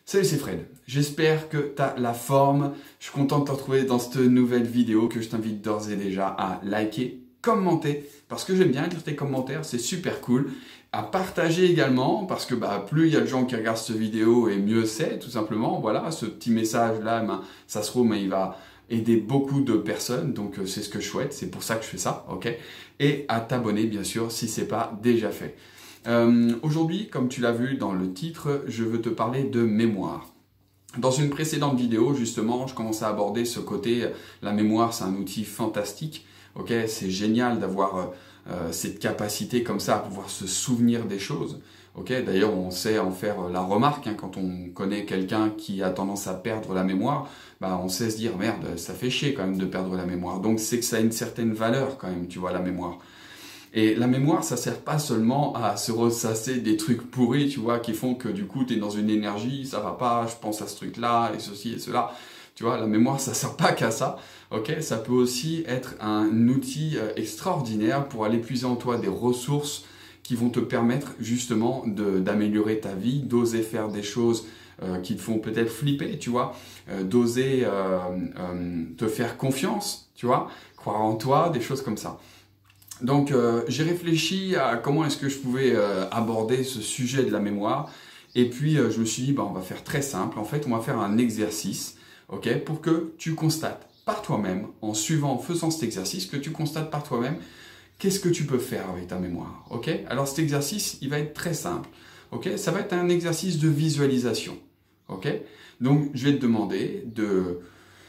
Salut, c'est Fred. J'espère que tu as la forme. Je suis content de te retrouver dans cette nouvelle vidéo que je t'invite d'ores et déjà à liker, commenter, parce que j'aime bien lire tes commentaires, c'est super cool. À partager également, parce que plus il y a de gens qui regardent cette vidéo et mieux c'est, tout simplement. Voilà, ce petit message-là, ça se trouve, il va aider beaucoup de personnes, donc c'est ce que je souhaite, c'est pour ça que je fais ça, ok? Et à t'abonner, bien sûr, si ce n'est pas déjà fait. Aujourd'hui, comme tu l'as vu dans le titre, je veux te parler de mémoire. Dans une précédente vidéo, justement, je commençais à aborder ce côté, la mémoire, c'est un outil fantastique. Ok, c'est génial d'avoir cette capacité comme ça à pouvoir se souvenir des choses. Ok, d'ailleurs, on sait en faire la remarque, quand on connaît quelqu'un qui a tendance à perdre la mémoire, on sait se dire, merde, ça fait chier quand même de perdre la mémoire. Donc, c'est que ça a une certaine valeur quand même, tu vois, la mémoire. Et la mémoire, ça sert pas seulement à se ressasser des trucs pourris, tu vois, qui font que du coup, tu es dans une énergie, ça va pas, je pense à ce truc-là, et ceci et cela. Tu vois, la mémoire, ça sert pas qu'à ça. Ok, ça peut aussi être un outil extraordinaire pour aller puiser en toi des ressources qui vont te permettre justement d'améliorer ta vie, d'oser faire des choses qui te font peut-être flipper, tu vois, d'oser te faire confiance, tu vois, croire en toi, des choses comme ça. Donc, j'ai réfléchi à comment est-ce que je pouvais aborder ce sujet de la mémoire. Et puis, je me suis dit, on va faire très simple. En fait, on va faire un exercice, ok, pour que tu constates par toi-même, en faisant cet exercice, que tu constates par toi-même qu'est-ce que tu peux faire avec ta mémoire, ok? Alors, cet exercice, il va être très simple, ok? Ça va être un exercice de visualisation, ok? Donc, je vais te demander de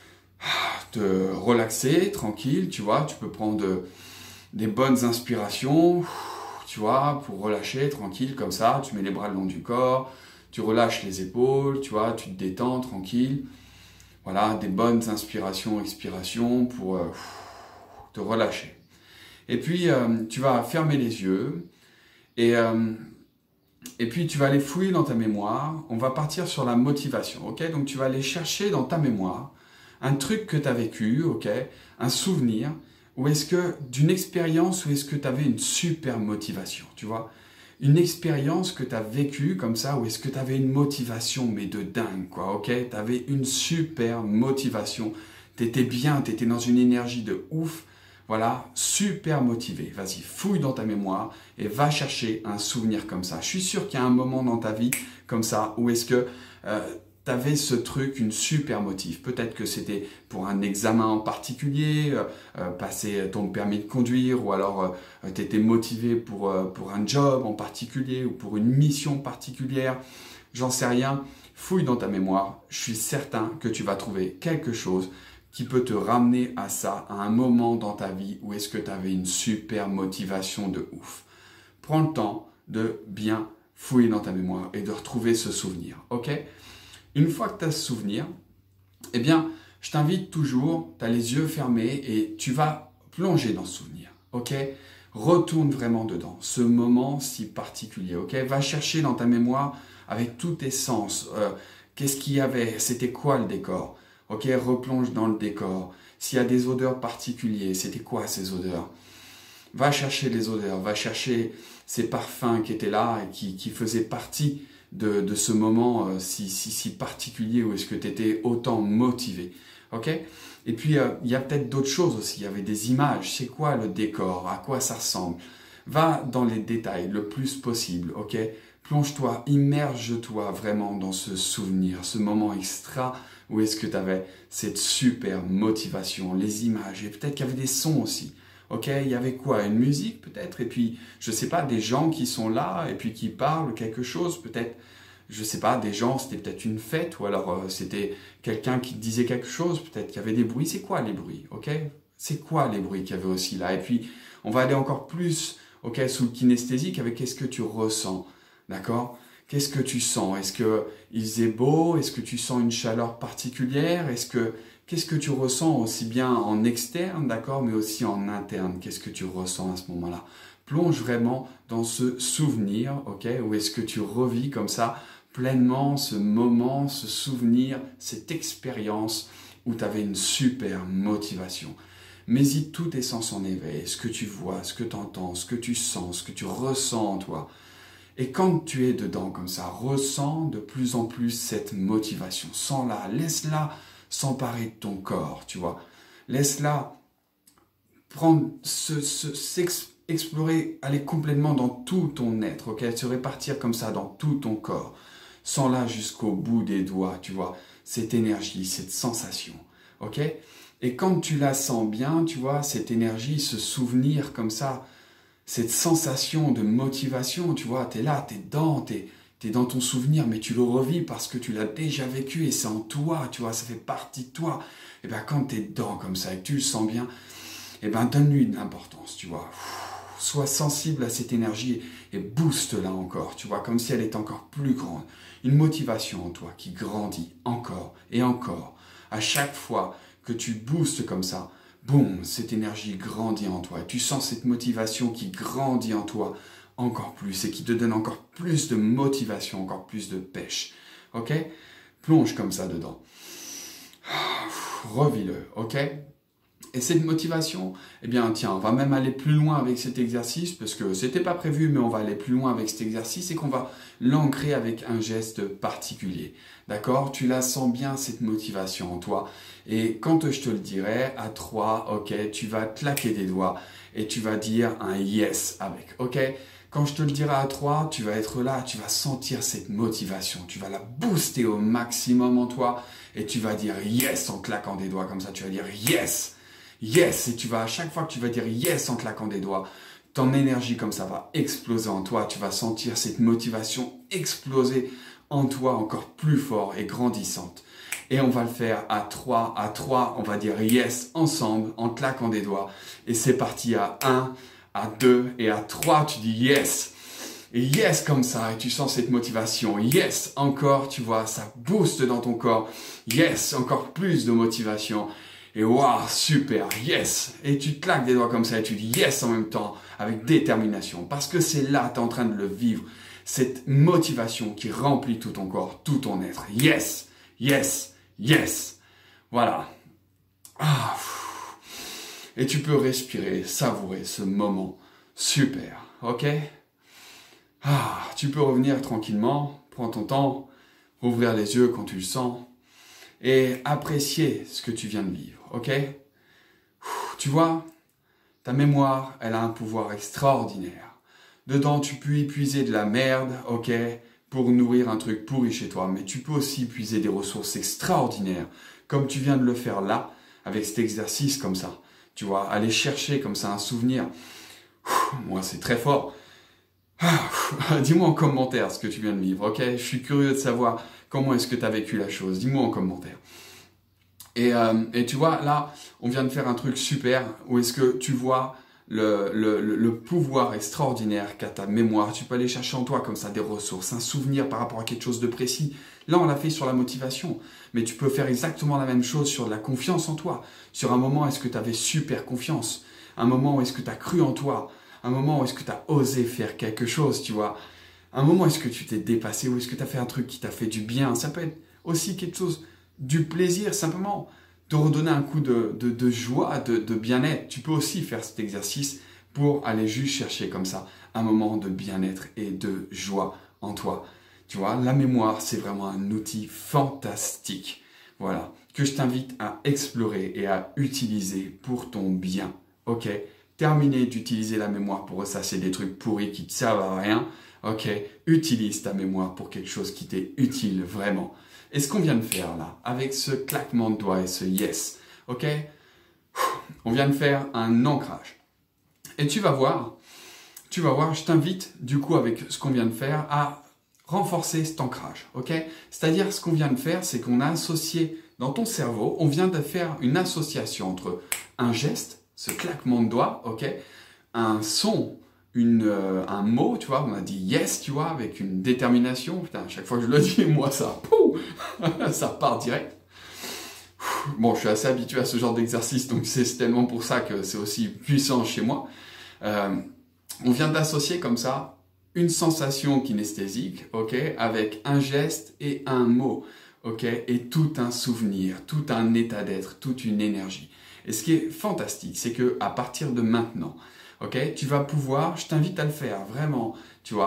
te relaxer, tranquille, tu vois. Tu peux prendre des bonnes inspirations, tu vois, pour relâcher, tranquille, comme ça. Tu mets les bras le long du corps, tu relâches les épaules, tu vois, tu te détends, tranquille. Voilà, des bonnes inspirations, expirations pour te relâcher. Et puis, tu vas fermer les yeux et puis tu vas aller fouiller dans ta mémoire. On va partir sur la motivation, ok? Donc, tu vas aller chercher dans ta mémoire un truc que tu as vécu, ok? Un souvenir. Ou est-ce que d'une expérience, ou est-ce que tu avais une super motivation, tu vois? Une expérience que tu as vécue comme ça, ou est-ce que tu avais une motivation, mais de dingue, quoi, ok? Tu avais une super motivation. Tu étais bien, tu étais dans une énergie de ouf. Voilà, super motivé. Vas-y, fouille dans ta mémoire et va chercher un souvenir comme ça. Je suis sûr qu'il y a un moment dans ta vie comme ça, où est-ce que tu avais ce truc, une super motive. Peut-être que c'était pour un examen en particulier, passer ton permis de conduire, ou alors tu étais motivé pour un job en particulier, ou pour une mission particulière. J'en sais rien. Fouille dans ta mémoire. Je suis certain que tu vas trouver quelque chose qui peut te ramener à ça, à un moment dans ta vie où est-ce que tu avais une super motivation de ouf. Prends le temps de bien fouiller dans ta mémoire et de retrouver ce souvenir, ok? Une fois que tu as ce souvenir, eh bien, je t'invite toujours, tu as les yeux fermés et tu vas plonger dans ce souvenir, ok? Retourne vraiment dedans, ce moment si particulier, ok? Va chercher dans ta mémoire avec tous tes sens. Qu'est-ce qu'il y avait? C'était quoi le décor? Ok, replonge dans le décor. S'il y a des odeurs particulières, c'était quoi ces odeurs? Va chercher les odeurs, va chercher ces parfums qui étaient là et qui faisaient partie de ce moment si particulier où est-ce que tu étais autant motivé. Ok? Et puis, il y a peut-être d'autres choses aussi. Il y avait des images. C'est quoi le décor? À quoi ça ressemble? Va dans les détails le plus possible. Ok? Plonge-toi, immerge-toi vraiment dans ce souvenir, ce moment extra où est-ce que tu avais cette super motivation, les images, et peut-être qu'il y avait des sons aussi. Ok, il y avait quoi? Une musique peut-être? Et puis, je sais pas, des gens qui sont là et puis qui parlent quelque chose, peut-être, je sais pas, des gens, c'était peut-être une fête, ou alors c'était quelqu'un qui disait quelque chose, peut-être qu'il y avait des bruits. C'est quoi les bruits? Ok? C'est quoi les bruits qu'il y avait aussi là? Et puis, on va aller encore plus, ok, sous le kinesthésique avec qu'est-ce que tu ressens. D'accord? Qu'est-ce que tu sens? Est-ce qu'il faisait beau? Est-ce que tu sens une chaleur particulière? Qu'est-ce que tu ressens aussi bien en externe, d'accord, mais aussi en interne? Qu'est-ce que tu ressens à ce moment-là? Plonge vraiment dans ce souvenir, ok? Ou est-ce que tu revis comme ça pleinement ce moment, ce souvenir, cette expérience où tu avais une super motivation? Mets-y tous tes sens en éveil, ce que tu vois, ce que tu entends, ce que tu sens, ce que tu ressens en toi. Et quand tu es dedans comme ça, ressens de plus en plus cette motivation. Sens-la, laisse-la s'emparer de ton corps, tu vois. Laisse-la prendre, explorer, aller complètement dans tout ton être, ok? Se répartir comme ça dans tout ton corps. Sens-la jusqu'au bout des doigts, tu vois. Cette énergie, cette sensation, ok? Et quand tu la sens bien, tu vois, cette énergie, ce souvenir comme ça, cette sensation de motivation, tu vois, tu es là, tu es dedans, tu es dans ton souvenir, mais tu le revis parce que tu l'as déjà vécu et c'est en toi, tu vois, ça fait partie de toi. Et bien quand tu es dedans comme ça et que tu le sens bien, et ben donne-lui de l'importance, tu vois. Sois sensible à cette énergie et booste-la encore, tu vois, comme si elle était encore plus grande. Une motivation en toi qui grandit encore et encore. À chaque fois que tu boostes comme ça, boum, cette énergie grandit en toi. Et tu sens cette motivation qui grandit en toi encore plus et qui te donne encore plus de motivation, encore plus de pêche. Ok? Plonge comme ça dedans. Revis-le, ok? Et cette motivation, eh bien tiens, on va même aller plus loin avec cet exercice, parce que c'était pas prévu, mais on va aller plus loin avec cet exercice et qu'on va l'ancrer avec un geste particulier. D'accord? Tu la sens bien, cette motivation en toi. Et quand je te le dirai, à 3, ok, tu vas claquer des doigts et tu vas dire un yes avec, ok? Quand je te le dirai à 3, tu vas être là, tu vas sentir cette motivation, tu vas la booster au maximum en toi et tu vas dire yes en claquant des doigts comme ça, tu vas dire yes! Yes, et tu vas, à chaque fois que tu vas dire yes en claquant des doigts, ton énergie comme ça va exploser en toi. Tu vas sentir cette motivation exploser en toi encore plus fort et grandissante. Et on va le faire à 3, on va dire yes ensemble en claquant des doigts. Et c'est parti à 1, à 2 et à 3, tu dis yes. Et yes comme ça, et tu sens cette motivation. Yes, encore, tu vois, ça booste dans ton corps. Yes, encore plus de motivation. Et waouh, super, yes! Et tu claques des doigts comme ça et tu dis yes en même temps, avec détermination. Parce que c'est là, tu es en train de le vivre. Cette motivation qui remplit tout ton corps, tout ton être. Yes! Yes! Yes! Voilà. Ah. Et tu peux respirer, savourer ce moment. Super, ok? Ah, tu peux revenir tranquillement, prends ton temps, ouvrir les yeux quand tu le sens. Et apprécier ce que tu viens de vivre, ok? Tu vois, ta mémoire, elle a un pouvoir extraordinaire. Dedans, tu peux y puiser de la merde, ok? Pour nourrir un truc pourri chez toi. Mais tu peux aussi puiser des ressources extraordinaires, comme tu viens de le faire là, avec cet exercice comme ça. Tu vois, aller chercher comme ça un souvenir. Moi, c'est très fort. Dis-moi en commentaire ce que tu viens de vivre, ok? Je suis curieux de savoir comment est-ce que tu as vécu la chose. Dis-moi en commentaire. Et tu vois, là, on vient de faire un truc super où est-ce que tu vois le pouvoir extraordinaire qu'a ta mémoire. Tu peux aller chercher en toi comme ça des ressources, un souvenir par rapport à quelque chose de précis. Là, on l'a fait sur la motivation, mais tu peux faire exactement la même chose sur la confiance en toi. Sur un moment, est-ce que tu avais super confiance? Un moment où est-ce que tu as cru en toi? Un moment où est-ce que tu as osé faire quelque chose, tu vois? Un moment où est-ce que tu t'es dépassé? Où est-ce que tu as fait un truc qui t'a fait du bien? Ça peut être aussi quelque chose, du plaisir, simplement te redonner un coup de joie, de bien-être. Tu peux aussi faire cet exercice pour aller juste chercher comme ça un moment de bien-être et de joie en toi. Tu vois, la mémoire, c'est vraiment un outil fantastique. Voilà, que je t'invite à explorer et à utiliser pour ton bien. Ok? Terminer d'utiliser la mémoire pour ressasser des trucs pourris qui ne te servent à rien. Ok? Utilise ta mémoire pour quelque chose qui t'est utile vraiment. Et ce qu'on vient de faire là, avec ce claquement de doigts et ce yes, ok? On vient de faire un ancrage. Et tu vas voir, je t'invite du coup avec ce qu'on vient de faire à renforcer cet ancrage, ok? C'est-à-dire ce qu'on vient de faire, c'est qu'on a associé dans ton cerveau, on vient de faire une association entre un geste, ce claquement de doigts, ok? Un son, un mot, tu vois, on a dit yes, tu vois, avec une détermination. Putain, à chaque fois que je le dis, moi, ça, ça part direct. Bon, je suis assez habitué à ce genre d'exercice, donc c'est tellement pour ça que c'est aussi puissant chez moi. On vient d'associer comme ça une sensation kinesthésique, ok, avec un geste et un mot, ok, et tout un souvenir, tout un état d'être, toute une énergie. Et ce qui est fantastique, c'est que à partir de maintenant, ok, tu vas pouvoir, je t'invite à le faire, vraiment, tu vois,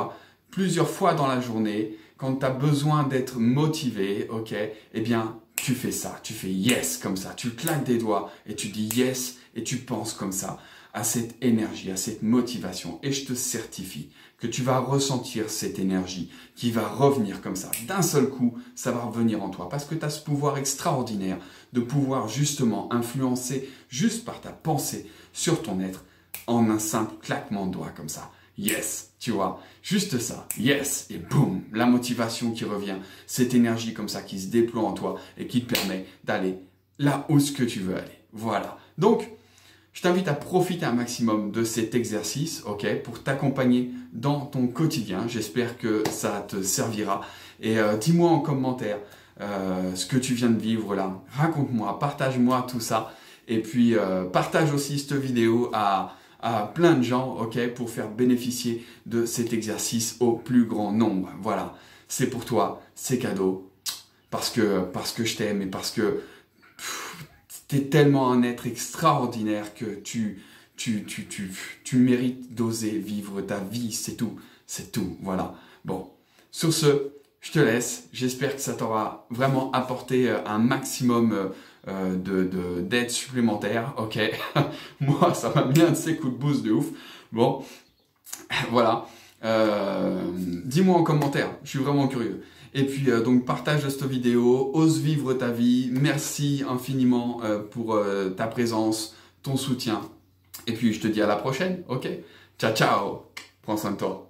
plusieurs fois dans la journée, quand tu as besoin d'être motivé, ok, eh bien, tu fais ça, tu fais yes comme ça, tu claques des doigts et tu dis yes et tu penses comme ça à cette énergie, à cette motivation. Et je te certifie que tu vas ressentir cette énergie qui va revenir comme ça. D'un seul coup, ça va revenir en toi parce que tu as ce pouvoir extraordinaire de pouvoir justement influencer juste par ta pensée sur ton être en un simple claquement de doigts comme ça. Yes, tu vois, juste ça, yes, et boum, la motivation qui revient, cette énergie comme ça qui se déploie en toi et qui te permet d'aller là où ce que tu veux aller. Voilà. Donc, je t'invite à profiter un maximum de cet exercice, ok, pour t'accompagner dans ton quotidien. J'espère que ça te servira. Et dis-moi en commentaire ce que tu viens de vivre là. Raconte-moi, partage-moi tout ça. Et puis, partage aussi cette vidéo à plein de gens, ok, pour faire bénéficier de cet exercice au plus grand nombre. Voilà, c'est pour toi, c'est cadeau, parce que je t'aime et parce que tu es tellement un être extraordinaire que tu mérites d'oser vivre ta vie, c'est tout, voilà. Bon, sur ce, je te laisse, j'espère que ça t'aura vraiment apporté un maximum d'aide supplémentaire, ok. Moi, ça m'a mis un de ces coups de boost de ouf. Bon, voilà. Dis-moi en commentaire, je suis vraiment curieux. Et puis, donc, partage cette vidéo, ose vivre ta vie. Merci infiniment pour ta présence, ton soutien. Et puis, je te dis à la prochaine, ok? Ciao, ciao. Prends soin de toi.